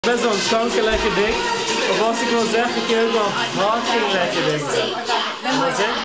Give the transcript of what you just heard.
Best wel een kanker lekker ding. Of als ik wil zeggen, kun je ook wel fucking lekker ding zijn.